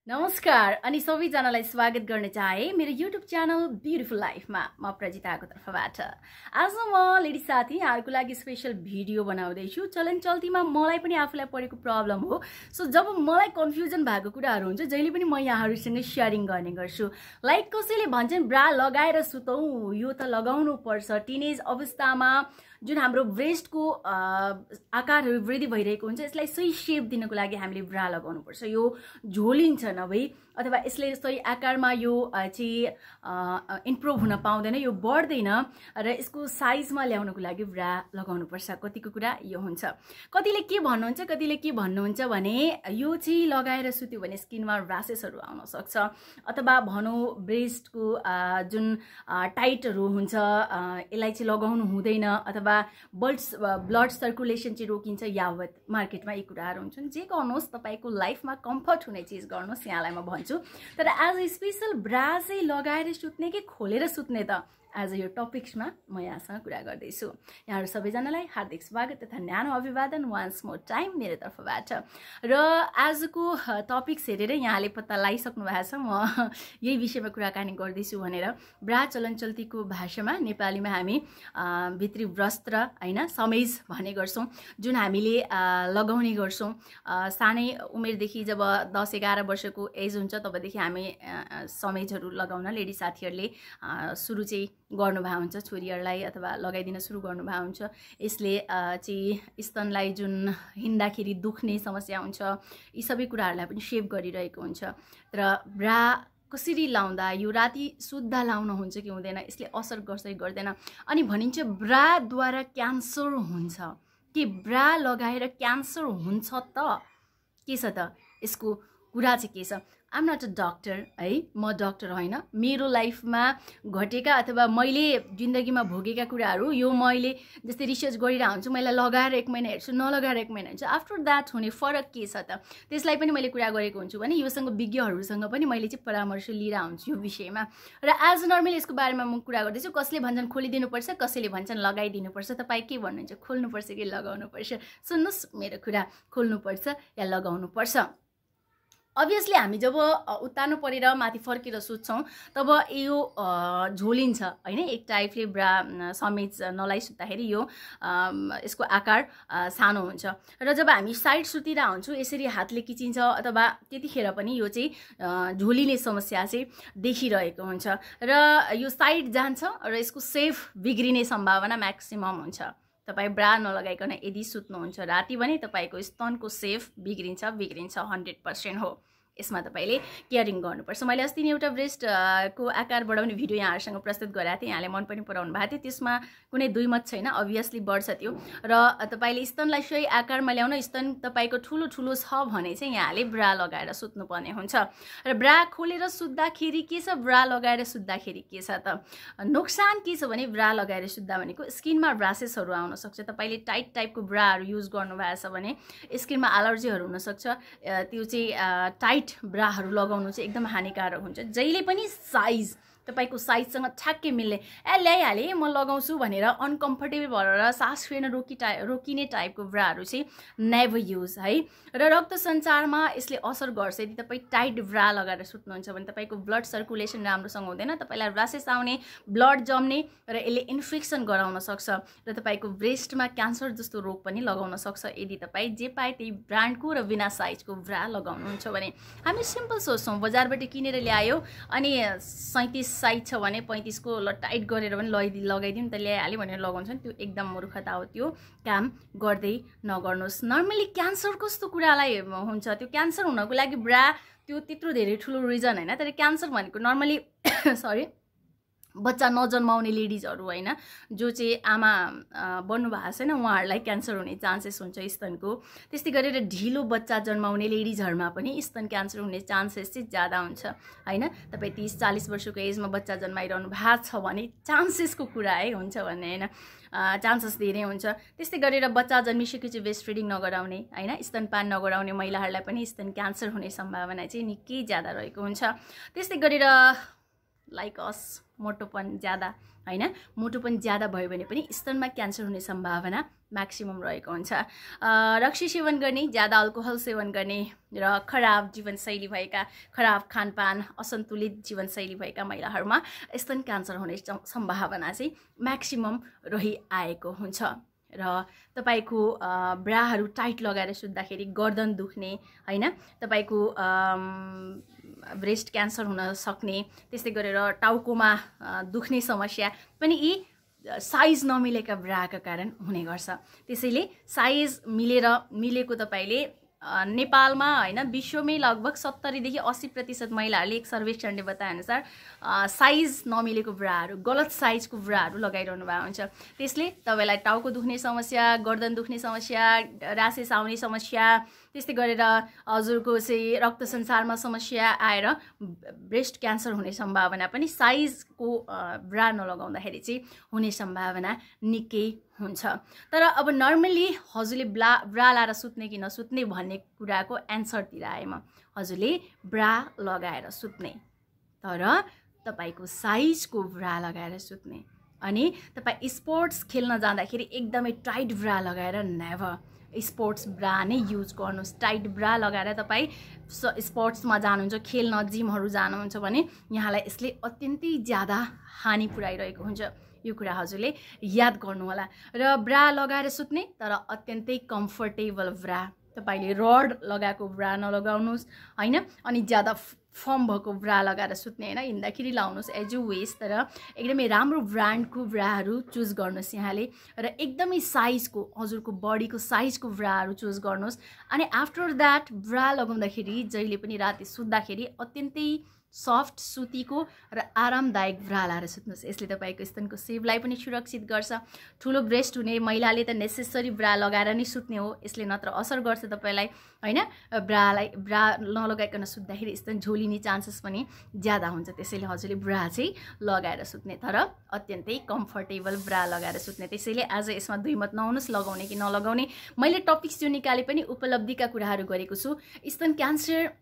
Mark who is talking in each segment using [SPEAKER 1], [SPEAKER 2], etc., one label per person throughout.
[SPEAKER 1] नमस्कार अनि सबैजनालाई स्वागत गर्न चाहे मेरो युट्युब च्यानल ब्युटिफुल लाइफमा म प्रजिताको तर्फबाट। आज म लेडी साथी यहाँहरुको लागि स्पेशल भिडियो बनाउँदै छु। चलन चल्तीमा मलाई पनि आफूलाई परेको प्रब्लम हो। सो जब मलाई कन्फ्युजन भएको कुराहरु हुन्छ जहिले पनि म यहाँहरुसँग शेयरिङ गर्ने गर्छु। लाइक कसैले भन्छन् ब्रा लगाएर सुतौं, यो त लगाउनु पर्छ। टिनेज अवस्थामा जुन हाम्रो ब्रेस्टको आकारहरु वृद्धि भइरहेको हुन्छ यसलाई सही शेप दिनको लागि हामीले ब्रा लगाउनु पर्छ। यो झोलिन्छ नभई अथवा यसले सही आकारमा यो चाहिँ इम्प्रुभ हुन पाउँदैन, यो बढ्दैन र यसको साइजमा ल्याउनको लागि ब्रा लगाउनु पर्छ। कतिको कुरा यो हुन्छ। कतिले के भन्नुहुन्छ भने यो चाहिँ लगाएर सुत्यो भने स्किनमा र्यासेसहरु आउन सक्छ अथवा भनौं ब्रेस्टको जुन टाइटहरु हुन्छ यसलाई चाहिँ लगाउनु हुँदैन अथवा ब्लड सर्कुलेसन चाहिँ रोकिन्छ यावत मार्केटमा यी कुराहरु हुन्छन्। जे गर्नुहोस् तपाईको लाइफमा कम्फर्ट हुने चीज गर्नुहोस् यहाँलाई म भन्छु। तर एज अ स्पेशल ब्रा चाहिँ लगाएर सुत्ने कि खोलेर सुत्ने त आज यो टपिक्समा म यहाँसँग कुरा गर्दैछु। यहाँहरु सबैजनालाई हार्दिक स्वागत तथा न्यानो अभिवादन वान्स मोर टाइम मेरो तर्फबाट। र आजको टपिक्स हेरेर यहाँले पत्ता लगाइसक्नु भएको छ म यही विषयमा कुराकानी गर्दैछु भनेर। ब्रा चलनचल्तीको भाषामा नेपालीमा हामी भित्री वस्त्र हैन समेज भन्ने गर्छौं जुन हामीले लगाउने गर्छौं। सानै उमेरदेखि जब 10-11 वर्षको एज हुन्छ तबदेखि हामी समेजहरु लगाउन लेडी साथीहरुले सुरु चाहिँ गर्नुभएको हुन्छ, छोरीहरुलाई अथवा लगाइदिन सुरु गर्नुभएको हुन्छ। यसले चाहिँ स्तनलाई जुन हिँड्दाखेरि दुख्ने समस्या हुन्छ यी सबै कुराहरुलाई पनि शेप गरिरहेको हुन्छ। तर ब्रा कसरी लाउँदा यो राति सुत्दा लाउन हुन्छ कि हुँदैन, यसले असर गर्छ कि गर्दैन। अनि भनिन्छ ब्रा द्वारा क्यान्सर हुन्छ कि ब्रा लगाएर क्यान्सर हुन्छ त के छ त यसको कुरा चाहिँ के छ। आम नट अ डक्टर है, म डक्टर होइन। मेरो लाइफमा घटेका अथवा मैले जिन्दगीमा भोगेका कुराहरु यो मैले जस्तै रिसर्च गरिरहेको हुन्छु, मैले लगाएर 1 महिना हेर्छु, नलगाएर 1 महिना हेर्छु, आफ्टर दैट हुने फरक के छ त त्यसलाई पनि मैले कुरा गरेको हुन्छु भने योसँग विज्ञहरुसँग पनि मैले चाहिँ परामर्श लिइरा हुन्छु यो विषयमा। र एज नर्मली यसको बारेमा म कुरा गर्दैछु। कसले भन्छन् खोलिदिनु पर्छ, कसैले भन्छन् लगाइदिनु पर्छ। तपाई के भन्नुहुन्छ, खोल्नु पर्छ कि लगाउनु पर्छ? सुन्नुस् मेरो कुरा, खोल्नु पर्छ या लगाउनु पर्छ। अभियसली हामी जब उत्तानो परेर माथि फर्केर सुत्छौं तब यो झोलिन्छ हैन, एक टाइपले ब्रा समेज नलाई सुत्दाखेरि यो यसको आकार सानो हुन्छ। र जब हामी साइड सुतिरा हुन्छौं यसरी हातले किचिन्छ अथवा त्यतिखेर पनि यो चाहिँ झोलिने समस्या चाहिँ देखिरहेको हुन्छ र यो साइड जान्छ र यसको सेफ बिग्रिने सम्भावना म्याक्सिमम हुन्छ। तपाई ब्रा नलगाइकन यदि सुत्नुहुन्छ राति भने तपाईको स्तनको सेफ बिग्रिन्छ 100% हो। यसमा तपाईले केयरिङ गर्नुपर्छ। मैले अस्ति नै एउटा ब्रेस्ट को आकार बढाउने भिडियो यहाँहरुसँग प्रस्तुत गरेको थिएँ, यहाँले मन पनि पराउनु भएको थियो। त्यसमा कुनै दुई मत छैन, अभियसली बढ्छ त्यो। र तपाईले स्तनलाई सही आकारमा ल्याउन स्तन तपाईको ठुलो ठुलो छ भने चाहिँ यहाँले ब्रा लगाएर सुत्नु पर्ने हुन्छ। र ब्रा खोलेर सुत्दाखेरि के छ, ब्रा लगाएर सुत्दाखेरि के छ त नोक्सान के छ भने ब्रा लगाएर सुत्दा भनेको स्किनमा र्यासेसहरु आउन सक्छ। तपाईले टाइट टाइपको ब्राहरु युज गर्नु भएको छ भने स्किनमा एलर्जीहरु हुन सक्छ। त्यो चाहिँ टाइट ब्राहरु लगाउनु चाहिँ एकदम हानिकारक हुन्छ। जहिले पनि साइज तपाईको साइजसँग ठ्याक्कै मिल्ने ल्याइहाले म लगाउँछु भनेर अनकम्फर्टेबल भएर सास फेर्न रोकिने टाइपको ब्राहरु चाहिँ नेभर युज है। र रक्त सञ्चारमा यसले असर गर्छ। यदि तपाई टाइट ब्रा लगाएर सुत्नुहुन्छ भने तपाईको ब्लड सर्कुलेसन राम्रोसँग हुँदैन, तपाईलाई र्यासेस आउने, ब्लड जम्ने र यसले इन्फेक्सन गराउन सक्छ र तपाईको ब्रेस्टमा क्यान्सर जस्तो रोग पनि लगाउन सक्छ यदि तपाई जे पाए त्यही ब्रान्डको र बिना साइजको ब्रा लगाउनुहुन्छ भने। हामी सिम्पल सोच्छौं, बजारबाट किनेर ल्यायो अनि 37 साइज छ भने 35 को टाइट गरेर पनि लगाइदिउँ त ल्याइहाल्यो भनेर लगाउँछन्, त्यो एकदम मूर्खता हो। त्यो काम गर्दै नगर्नुहोस्। नर्मली क्यान्सर कस्तो कुरालाई हुन्छ, त्यो क्यान्सर हुनको लागि ब्रा त्यो त्यत्रो धेरै ठुलो रिजन हैन। तर क्यान्सर भनेको नर्मली सरी बच्चा नजन्माउने लेडिजहरु हैन, जो चाहिँ आमा बन्नु भएको छैन उहाँहरुलाई क्यान्सर हुने चान्सेस हुन्छ स्तनको। त्यस्तै गरेर ढिलो बच्चा जन्माउने लेडिजहरुमा पनि स्तन क्यान्सर हुने चान्सेस चाहिँ ज्यादा हुन्छ हैन। तपाई 30-40 वर्षको एजमा बच्चा जन्माइरहनु भएको छ भने चान्सेसको कुरा है हुन्छ भन्ने हैन, चान्सेस धेरै हुन्छ। त्यस्तै गरेर बच्चा जन्मिसकेपछि ब्रेस्ट फिडिङ नगराउने हैन, स्तनपान नगराउने महिलाहरुलाई पनि स्तन क्यान्सर हुने सम्भावना चाहिँ निकै ज्यादा रहेको हुन्छ। त्यस्तै गरेर लाइक अस मोटोपन ज्यादा हैन मोटोपन ज्यादा भयो भने पनि स्तनमा क्यान्सर हुने सम्भावना म्याक्सिमम रहेको हुन्छ रक्सी सेवन गर्ने ज्यादा अल्कोहल सेवन गर्ने र खराब जीवनशैली भएका खराब खानपान असन्तुलित जीवनशैली भएका महिलाहरूमा स्तन क्यान्सर हुने सम्भावना चाहिँ म्याक्सिमम रहिआएको हुन्छ र तपाईको ब्राहरू टाइट लगाएर सुत्दाखेरि गर्दन दुख्ने हैन तपाईको ब्रेस्ट क्यान्सर हुन सक्ने त्यस्तै गरेर टाउकोमा दुख्ने समस्या पनि यी साइज नमिलेका ब्राका कारण हुने गर्छ त्यसैले साइज मिलेको तपाईले नेपालमा हैन विश्वमै लगभग 70 देखि 80% महिलाहरूले एक सर्वेक्षणले बताए अनुसार साइज नमिलेको ब्राहरू गलत साइजको ब्राहरू लगाइरहनु भएको हुन्छ त्यसले तपाईलाई टाउको दुख्ने समस्या गर्दन दुख्ने समस्या र्यासेस आउने समस्या त्यस्तै गरेर हजुरको चाहिँ रक्त सञ्चारमा समस्या आएर ब्रेस्ट क्यान्सर हुने सम्भावना पनि साइजको ब्रा नलगाउँदाखेरि चाहिँ हुने सम्भावना निकै हुन्छ तर अब नर्मली हजुरले ब्रा लाएर सुत्ने कि नसुत्ने भन्ने कुराको एन्सरतिर आए म हजुरले ब्रा लगाएर सुत्ने तर तपाईको साइजको ब्रा लगाएर सुत्ने अनि तपाई स्पोर्ट्स खेल्न जाँदाखेरि एकदमै टाइट ब्रा लगाएर नेभर स्पोर्ट्स ब्रा नै युज गर्नुस् टाइट ब्रा लगाएर तपाई स्पोर्ट्समा जानुहुन्छ खेल्न जिमहरू जानुहुन्छ भने यहाँलाई यसले अत्यन्तै ज्यादा हानि पुर्याइरहेको हुन्छ यो कुरा हजुरले याद गर्नु होला र ब्रा लगाएर सुत्ने तर अत्यन्तै कम्फर्टेबल ब्रा तपाईले रड लगाएको ब्रा नलगाउनुस् हैन अनि ज्यादा फर्म भएको ब्रा लगाएर सुत्ने हैन हिँड्दाखेरि लाउनुस् एज यु वेस्ट तर एकदमै राम्रो ब्रान्डको ब्राहरू चुज गर्नुस् यहाँले र एकदमै साइजको हजुरको बडीको साइजको ब्राहरू चुज गर्नुस् अनि आफ्टर दैट ब्रा लगाउँदाखेरि जहिले पनि राति सुत्दाखेरि अत्यन्तै सफ्ट सुतीको र आरामदायक ब्रा लाएर सुत्नुस् यसले तपाईको स्तनको सेपलाई पनि सुरक्षित गर्छ ठुलो ब्रेस्ट हुने महिलाले त नेसेसरी ब्रा लगाएर नै सुत्ने हो यसले नत्र असर गर्छ तपाईलाई हैन ब्रा नलगाइकन सुत्दाखेरि स्तन झोलिने चान्सेस पनि ज्यादा हुन्छ त्यसैले हजुरले ब्रा चाहिँ लगाएर सुत्ने तर अत्यन्तै कम्फर्टेबल ब्रा लगाएर सुत्ने त्यसैले आज यसमा दुई मत नहुनुस् लगाउने कि नलगाउने मैले टपिक्स जो निकाले पनि उपलब्धिका कुराहरू गरेको छु स्तन क्यान्सर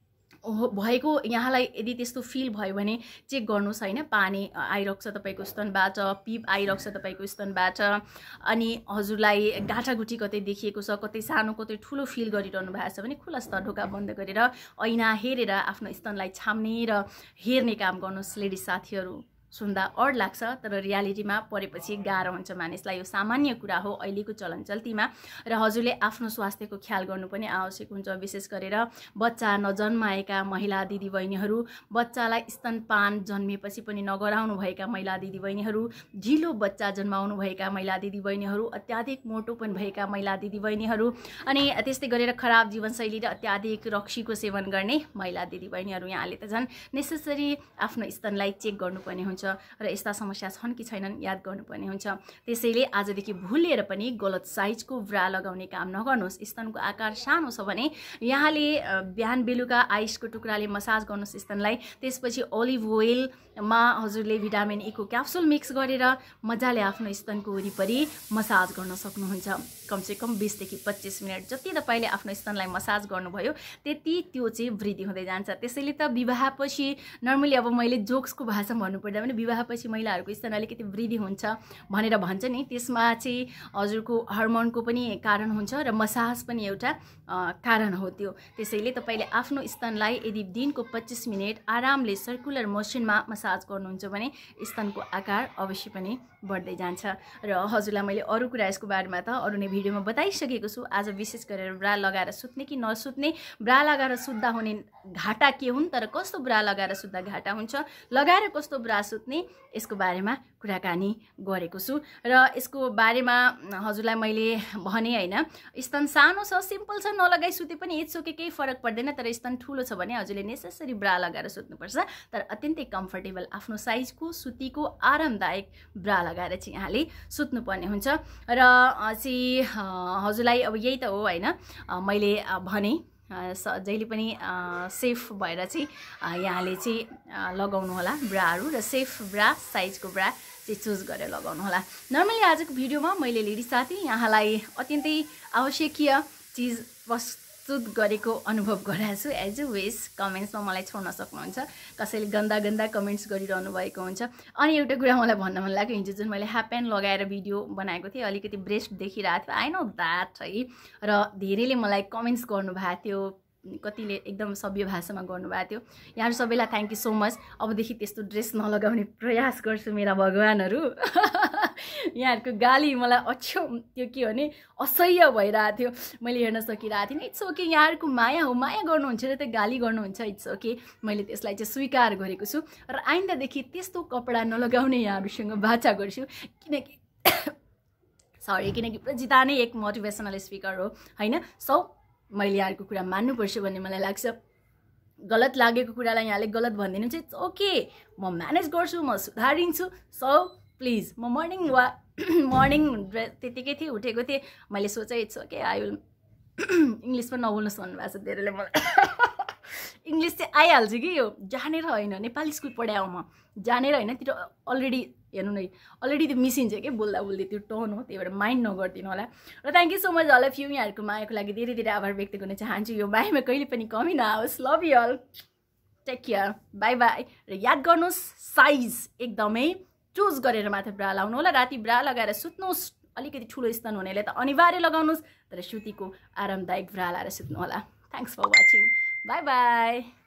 [SPEAKER 1] भएको यहाँलाई यदि त्यस्तो फिल भयो भने चेक गर्नुस् हैन पानी आइरक्छ तपाईको स्तनबाट पिप आइरक्छ तपाईको स्तनबाट अनि हजुरलाई गाठागुठी कतै देखिएको छ कतै सानो कतै ठुलो फिल गरिरहनु भएको छ भने खुला स्तर ढोका बन्द गरेर ऐना हेरेर आफ्नो स्तनलाई छाम्ने र हेर्ने काम गर्नुस् लेडिज साथीहरू सुन्दा अड लाग्छ तर रियालिटीमा परेपछि गाह्रो हुन्छ मानिसलाई यो सामान्य कुरा हो अहिलेको चलनचल्तीमा र हजुरले आफ्नो स्वास्थ्यको ख्याल गर्नु पनि आवश्यक हुन्छ विशेष गरेर बच्चा नजन्माएका महिला दिदीबहिनीहरू बच्चालाई स्तनपान जन्मेपछि पनि नगराउनु भएका महिला दिदीबहिनीहरू ढिलो बच्चा जन्माउनु भएका महिला दिदीबहिनीहरू अत्याधिक मोटोपन भएका महिला दिदीबहिनीहरू अनि त्यस्तै गरेर खराब जीवनशैली र अत्याधिक रक्सीको सेवन गर्ने महिला दिदीबहिनीहरू यहाँले त झन् नेसेसरी आफ्नो स्तनलाई चेक गर्नुपर्ने हुन्छ र यस्ता समस्या छन् कि छैनन् याद गर्नुपर्ने हुन्छ त्यसैले आजदेखि भुलेर पनि गलत साइजको ब्रा लगाउने काम नगर्नुस् स्तनको आकार सानो छ भने यहाँले बिहान बेलुका आइसको टुक्राले मसाज गर्नुस् स्तनलाई त्यसपछि ओलिभ ओइलमा हजुरले भिटामिन ई को क्याप्सुल मिक्स गरेर मजाले आफ्नो स्तनको वरिपरि मसाज गर्न सक्नुहुन्छ कमसेकम 20 देखि 25 मिनेट जति तपाईले आफ्नो स्तनलाई मसाज गर्नुभयो त्यति त्यो चाहिँ वृद्धि हुँदै जान्छ त्यसैले त विवाहपछि नर्मली अब मैले जोक्सको भाषामा भन्नुपर्दा पनि विवाहपछि महिलाहरूको स्तन अलिकति वृद्धि हुन्छ भनेर भन्छ नि त्यसमा चाहिँ हजुरको हार्मोनको पनि कारण हुन्छ र मसाज पनि एउटा कारण हो त्यो त्यसैले तपाईले आफ्नो स्तनलाई यदि दिनको 25 मिनेट आरामले सर्कुलर मोसनमा मसाज गर्नुहुन्छ भने स्तनको आकार अवश्य पनि बढ्दै जान्छ र हजुरलाई मैले अरु कुरा यसको बारेमा त अरु नै भिडियोमा बताइसकेको छु आज विशेष गरेर ब्रा लगाएर सुत्ने कि नसुत्ने ब्रा लगाएर सुत्दा हुने घाटा के हुन् तर कस्तो ब्रा लगाएर सुत्दा घाटा हुन्छ लगाएर कस्तो ब्रा सुत्ने यसको बारेमा कुराकानी गरेको छु र यसको बारेमा हजुरलाई मैले भने हैन स्तन सानो छ सिम्पल छ नलगाई सुते पनि इट्स ओके केही फरक पर्दैन तर स्तन ठुलो छ भने हजुरले नेसेसरी ब्रा लगाएर सुत्नुपर्छ तर अत्यन्तै कम्फर्टेबल आफ्नो साइजको सुतीको आरामदायक ब्रा लगाएर चाहिँ यहाँले सुत्नुपर्ने हुन्छ र चाहिँ हजुरलाई अब यही त हो हैन मैले भने जहिले पनि सेफ भएर चाहिँ यहाँले चाहिँ लगाउनु होला ब्राहरू र सेफ ब्रा साइजको ब्रा चाहिँ चुज गरेर लगाउनु होला नर्मली आजको भिडियोमा मैले लेडी साथी यहाँलाई अत्यन्तै आवश्यकीय चीज प्रस्तुत गरेको अनुभव गराएको छु एज अ विस कमेन्ट्समा मलाई छोड्न सक्नुहुन्छ कसैले गन्दा गन्दा कमेन्ट्स गरिरहनु भएको हुन्छ अनि एउटा कुरा मलाई भन्न मन लाग्यो हिजो जुन मैले हाफ प्यान्ट लगाएर भिडियो बनाएको थिएँ अलिकति ब्रेस्ट देखिरहेको थियो आई नो द्याट है र धेरैले मलाई कमेन्ट्स गर्नुभएको थियो कतिले एकदम सभ्य भाषामा गर्नुभएको थियो यहाँहरू सबैलाई थ्याङ्क यू सो मच अबदेखि त्यस्तो ड्रेस नलगाउने प्रयास गर्छु मेरा भगवानहरू यहाँहरूको गाली मलाई अछ्यो त्यो के भने असह्य भइरहेको थियो मैले हेर्न सकिरहेको थिइनँ इट्स ओके यहाँहरूको माया हो माया गर्नुहुन्छ र त्यो गाली गर्नुहुन्छ इट्स ओके मैले त्यसलाई चाहिँ स्वीकार गरेको छु र आइन्दादेखि त्यस्तो कपडा नलगाउने यहाँहरूसँग बाचा गर्छु किनकि सरी किनकि प्रजिता नै एक मोटिभेसनल स्पिकर हो होइन सो मैले यहाँहरूको कुरा मान्नुपर्छ भन्ने मलाई लाग्छ गलत लागेको कुरालाई यहाँले गलत भनिदिनु चाहिँ इट्स ओके म म्यानेज गर्छु म सुधारिन्छु सो प्लिज म मर्निङ त्यतिकै थिएँ उठेको थिएँ मैले सोचेँ it's okay I will English पनि नबोल्नुहोस् भन्नुभएको छ धेरैले मलाई इङ्ग्लिस चाहिँ आइहाल्छ कि यो जानेर होइन नेपाली स्कुल पढाएँ म जानेर होइन त्यो अलरेडी हेर्नु नै अलरेडी त्यो मिसिन्छ कि बोल्दा बोल्दै त्यो टोन हो त्यही भएर माइन्ड नगरिदिनु होला र thank you so much all of you यहाँहरूको मायाको लागि धेरै धेरै आभार व्यक्त गर्न चाहन्छु यो मायामा कहिले पनि कमी नआओस् love you all take care bye bye र याद गर्नुहोस् साइज एकदमै चुज गरेर मात्र ब्रा लाउनु होला राति ब्रा लगाएर सुत्नुहोस् अलिकति ठुलो स्तन हुनेले त अनिवार्य लगाउनुहोस् तर सुतीको आरामदायक ब्रा लाएर सुत्नु होला thanks for watching bye by